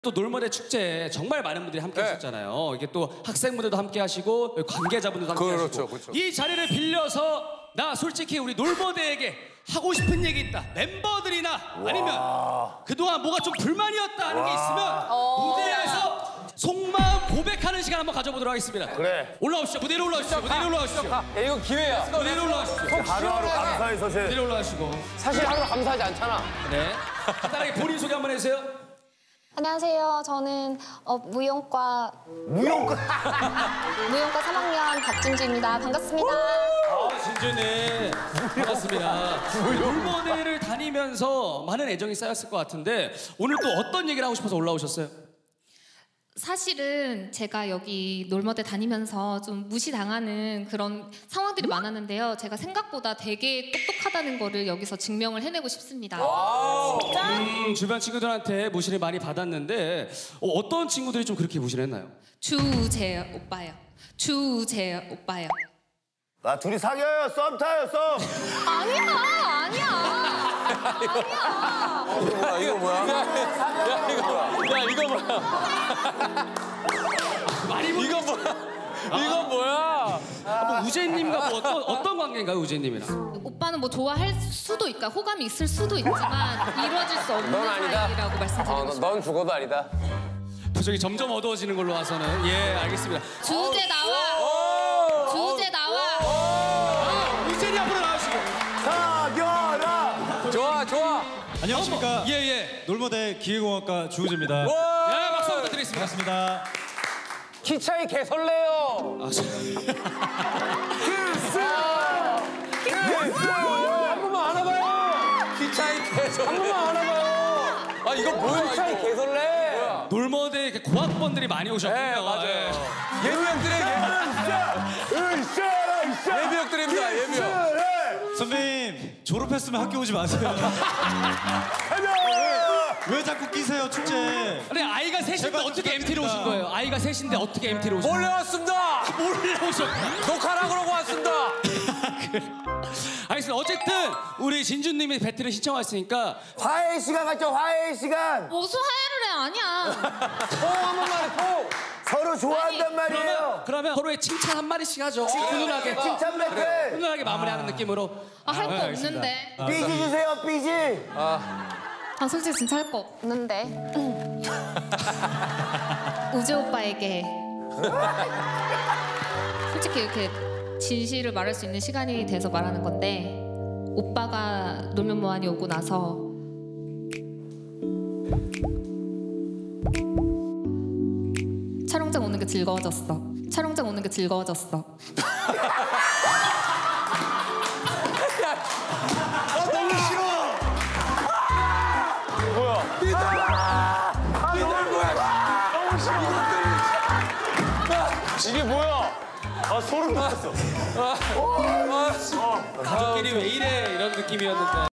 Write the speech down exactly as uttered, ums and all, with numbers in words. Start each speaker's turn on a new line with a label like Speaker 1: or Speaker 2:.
Speaker 1: 또 놀머대 축제에 정말 많은 분들이 함께 하셨잖아요. 이게 또 학생분들도 함께 하시고 관계자분들도 함께
Speaker 2: 그렇죠,
Speaker 1: 하시고
Speaker 2: 그렇죠.
Speaker 1: 이 자리를 빌려서 나 솔직히 우리 놀머대에게 하고 싶은 얘기 있다. 멤버들이나 아니면 그동안 뭐가 좀 불만이었다 하는 게 있으면 무대에서 속마음 고백하는 시간 한번 가져보도록 하겠습니다.
Speaker 3: 그래.
Speaker 1: 올라오시죠. 무대로 올라오시죠. 무대로 올라오시죠.
Speaker 2: 야, 이거 기회야.
Speaker 1: 무대로 올라오시죠.
Speaker 3: 하루하루 감사히 서세.
Speaker 1: 무대로 올라오시고.
Speaker 2: 사실 하루 감사하지 않잖아.
Speaker 1: 네. 간단하게 본인 소개 한번 해주세요.
Speaker 4: 안녕하세요. 저는 어, 무용과
Speaker 3: 무용과
Speaker 4: 무용과 삼 학년 박진주입니다. 반갑습니다.
Speaker 1: 아, 진주네. 반갑습니다. 놀머대를 다니면서 많은 애정이 쌓였을 것 같은데 오늘 또 어떤 얘기를 하고 싶어서 올라오셨어요?
Speaker 5: 사실은 제가 여기 놀머대 다니면서 좀 무시당하는 그런 상황들이 많았는데요. 제가 생각보다 되게 똑똑하다는 거를 여기서 증명을 해내고 싶습니다.
Speaker 4: 진짜?
Speaker 1: 음, 주변 친구들한테 무시를 많이 받았는데 어, 어떤 친구들이 좀 그렇게 무시를 했나요?
Speaker 5: 주재 오빠요. 주재 오빠요.
Speaker 3: 나 둘이 사겨요. 썸 타요. 썸.
Speaker 4: 아니야, 아니야. 아니야.
Speaker 2: 야, 이거 뭐야? 야, 이거 뭐야? 야, 이거 뭐야?
Speaker 1: 많이
Speaker 2: 이거 뭐야? 이거 뭐야?
Speaker 1: 아, 뭐 우재님과 뭐 어떤 어떤 관계인가요, 우재님이랑?
Speaker 5: 오빠는 뭐 좋아할 수도 있고 호감이 있을 수도 있지만 이루어질 수 없는
Speaker 2: 넌 아니다.
Speaker 5: 사이라고 말씀드리고
Speaker 2: 어,
Speaker 5: 싶어요.
Speaker 2: 넌 죽어도 아니다.
Speaker 1: 표정이 점점 어두워지는 걸로 봐서는 예, 알겠습니다.
Speaker 5: 주재 나와. 주재 나와.
Speaker 1: 아, 우재님 앞으로 나오시고.
Speaker 3: 사겨라.
Speaker 2: 좋아, 좋아.
Speaker 6: 안녕하십니까.
Speaker 1: 예, 예.
Speaker 6: 놀머대 기계공학과 주우재입니다.
Speaker 1: 예, 박수 부탁드리겠습니다.
Speaker 6: 반갑습니다.
Speaker 2: 키 차이 개설레요.
Speaker 1: 아, 저...
Speaker 2: 한 번만 안아봐요. 키 차이 개설레. 한 번만 안아봐요. 아, 이거 뭐야? 키 차이 개설레. 뭐야?
Speaker 1: 놀머대 이렇게 고학번들이 많이 오셨군요.
Speaker 2: 네, 맞아요.
Speaker 1: 예.
Speaker 2: 예비역들의
Speaker 3: 으쌰라, 으쌰.
Speaker 2: 예비역들입니다. 예비역.
Speaker 6: 선배님 졸업했으면 학교 오지 마세요. 왜 자꾸 끼세요 축제?
Speaker 1: 근데 아이가 셋인데
Speaker 6: 제발 좀
Speaker 1: 어떻게 엠티로 오신 거예요? 아이가 셋인데 어떻게 엠티로 오신
Speaker 2: 몰래
Speaker 1: 거예요?
Speaker 2: 왔습니다.
Speaker 1: 몰래 오셨구나.
Speaker 2: 녹화라 그러고 왔습니다.
Speaker 1: 알겠습니다. 어쨌든 우리 진주님이 배틀을 신청하셨으니까
Speaker 3: 화해 시간 갖죠. 화해 시간.
Speaker 5: 무슨 하야를 해 아니야.
Speaker 2: 포한 번만 해, 포.
Speaker 3: 서로 좋아한단 말이에요.
Speaker 1: 그러면, 그러면 서로의 칭찬 한 마디씩 하죠. 훈훈하게.
Speaker 3: 칭찬 배틀.
Speaker 1: 훈훈하게 마무리하는 느낌으로.
Speaker 5: 아, 할 거
Speaker 1: 네, 알겠습니다.
Speaker 5: 없는데.
Speaker 3: 삐지 주세요. 삐지.
Speaker 5: 아, 솔직히 진짜 할 거 없는데. 우재 오빠에게 솔직히 이렇게 진실을 말할 수 있는 시간이 돼서 말하는 건데 오빠가 놀면 뭐하니 오고 나서 촬영장 오는 게 즐거워졌어. 촬영장 오는 게 즐거워졌어.
Speaker 2: 이게 뭐야?
Speaker 3: 아 소름 돋았어.
Speaker 1: 가족끼리 왜 이래 이런 느낌이었는데.